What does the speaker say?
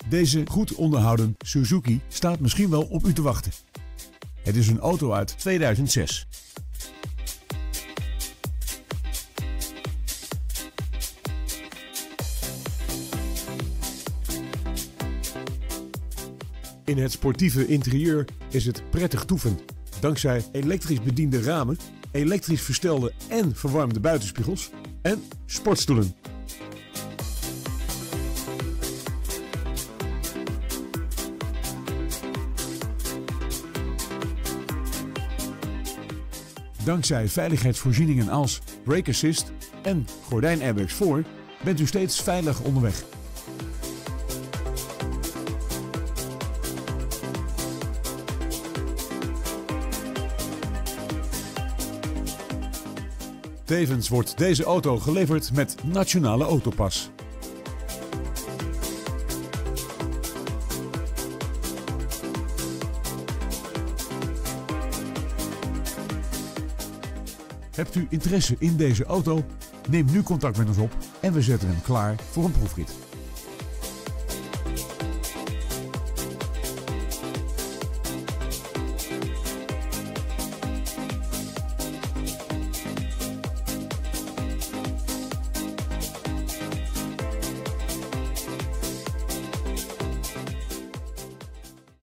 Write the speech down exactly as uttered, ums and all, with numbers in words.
Deze goed onderhouden Suzuki staat misschien wel op u te wachten. Het is een auto uit tweeduizend zes. In het sportieve interieur is het prettig toeven. Dankzij elektrisch bediende ramen, elektrisch verstelde en verwarmde buitenspiegels en sportstoelen. Dankzij veiligheidsvoorzieningen als brake assist en gordijnairbags voor bent u steeds veilig onderweg. Tevens wordt deze auto geleverd met Nationale Autopas. Hebt u interesse in deze auto? Neem nu contact met ons op en we zetten hem klaar voor een proefrit.